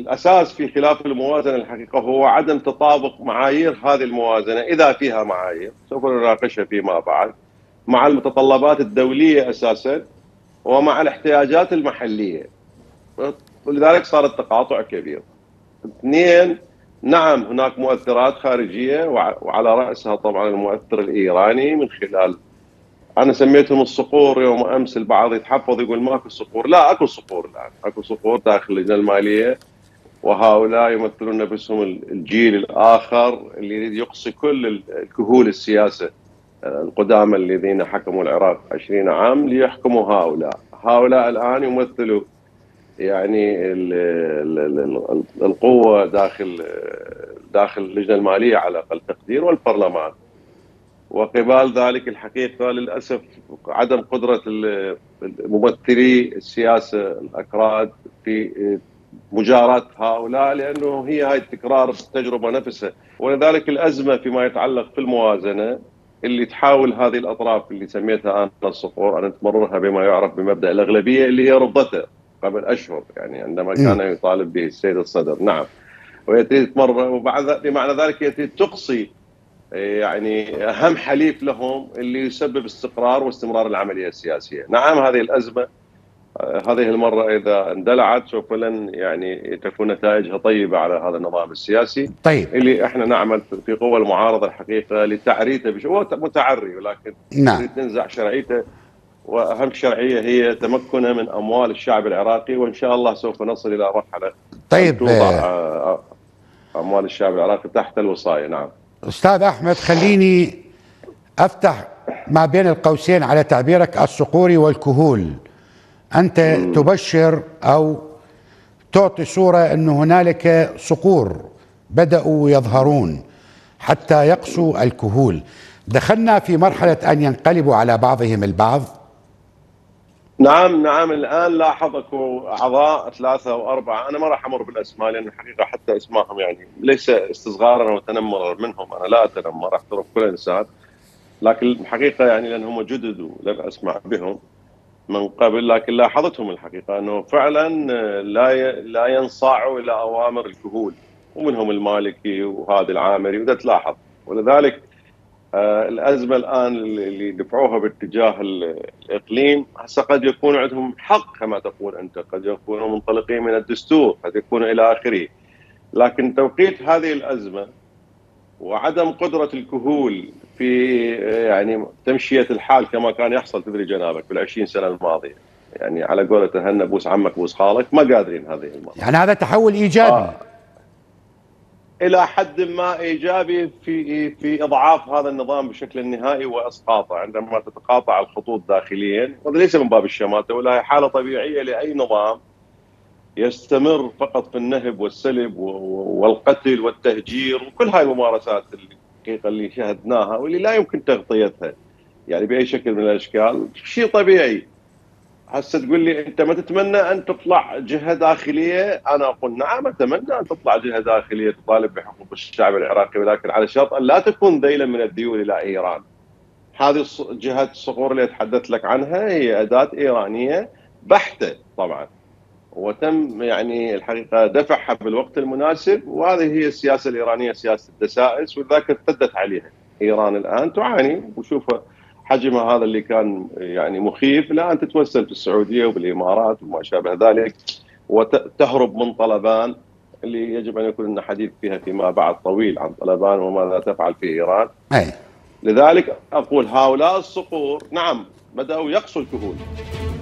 الأساس في خلاف الموازنة الحقيقة هو عدم تطابق معايير هذه الموازنة، إذا فيها معايير سوف نناقشها فيما بعد، مع المتطلبات الدولية أساسا ومع الاحتياجات المحلية، ولذلك صار التقاطع كبير. اثنين، نعم هناك مؤثرات خارجية وعلى رأسها طبعا المؤثر الإيراني من خلال، أنا سميتهم الصقور يوم أمس، البعض يتحفظ يقول ماكو صقور، لا أكو صقور الآن، أكو صقور داخل اللجنة المالية، وهؤلاء يمثلون نفسهم الجيل الآخر اللي يريد يقصي كل الكهول السياسة القدامى الذين حكموا العراق 20 عام ليحكموا هؤلاء الآن يمثلوا يعني القوة داخل اللجنة المالية على أقل تقدير والبرلمان. وقبال ذلك الحقيقة للأسف عدم قدرة ممثلي السياسة الأكراد في مجاراة هؤلاء، لأنه هاي تكرار التجربة نفسها. ولذلك الأزمة فيما يتعلق في الموازنة اللي تحاول هذه الأطراف اللي سميتها أنا الصقور أن تمررها بما يعرف بمبدأ الأغلبية اللي هي رفضته قبل أشهر، يعني عندما كان يطالب به السيد الصدر. نعم، وهي تريد تمرر، وبعد بمعنى ذلك هي تريد تقصي يعني أهم حليف لهم اللي يسبب استقرار واستمرار العملية السياسية. نعم هذه الأزمة هذه المرة إذا اندلعت سوف لن يعني تكون نتائجها طيبة على هذا النظام السياسي. طيب، اللي احنا نعمل في قوى المعارضة الحقيقة لتعريته، هو متعري ولكن نعم تنزع شرعيته، وأهم شرعية هي تمكنه من أموال الشعب العراقي، وإن شاء الله سوف نصل إلى مرحلة طيب توضع أموال الشعب العراقي تحت الوصاية. نعم أستاذ أحمد، خليني أفتح ما بين القوسين على تعبيرك الصقوري والكهول. أنت تبشر أو تعطي صورة أن هنالك صقور بدأوا يظهرون حتى يقسوا الكهول. دخلنا في مرحلة أن ينقلبوا على بعضهم البعض. نعم الآن لاحظ اكو أعضاء 3 أو 4، أنا ما راح أمر بالأسماء لأن الحقيقة حتى اسمائهم يعني ليس استصغارا وتنمرا منهم، أنا لا أتنمر، أحترم كل إنسان، لكن الحقيقة يعني لأنهم جدد ولم أسمع بهم من قبل، لكن لاحظتهم الحقيقة أنه فعلا لا ينصاعوا إلى أوامر الكهول، ومنهم المالكي وهذا العامري، وده تلاحظ. ولذلك الأزمة الآن اللي دفعوها باتجاه الإقليم هسه قد يكون عندهم حق كما تقول أنت، قد يكونوا منطلقين من الدستور، قد يكونوا إلى آخره، لكن توقيت هذه الأزمة وعدم قدرة الكهول في يعني تمشية الحال كما كان يحصل، تدري جنابك بال20 سنة الماضية، يعني على قولة هنا بوس عمك بوس خالك، ما قادرين هذه المرة. يعني هذا تحول إيجابي إلى حد ما إيجابي في إضعاف هذا النظام بشكل نهائي وإسقاطه عندما تتقاطع الخطوط داخليا، وهذا ليس من باب الشماتة ولا هي حالة طبيعية لأي نظام يستمر فقط في النهب والسلب والقتل والتهجير وكل هاي الممارسات الحقيقة اللي شاهدناها واللي لا يمكن تغطيتها يعني بأي شكل من الأشكال. شيء طبيعي. هسه تقول لي أنت ما تتمنى أن تطلع جهة داخلية؟ أنا أقول نعم أتمنى أن تطلع جهة داخلية تطالب بحقوق الشعب العراقي، ولكن على شرط أن لا تكون ذيلا من الذيول إلى إيران. هذه جهة الصقور اللي أتحدث لك عنها هي أداة إيرانية بحتة طبعا، وتم يعني الحقيقة دفعها بالوقت المناسب، وهذه هي السياسة الإيرانية، سياسة الدسائس، وذاك ارتدت عليها إيران الآن تعاني، وشوف حجمها هذا اللي كان يعني مخيف، الآن تتوسل في السعودية وبالإمارات وما شابه ذلك، وتهرب من طلبان اللي يجب أن يكون لنا حديث فيها فيما بعد طويل عن طلبان وماذا تفعل في إيران. لذلك أقول هؤلاء الصقور نعم بدأوا يقصوا الكهول.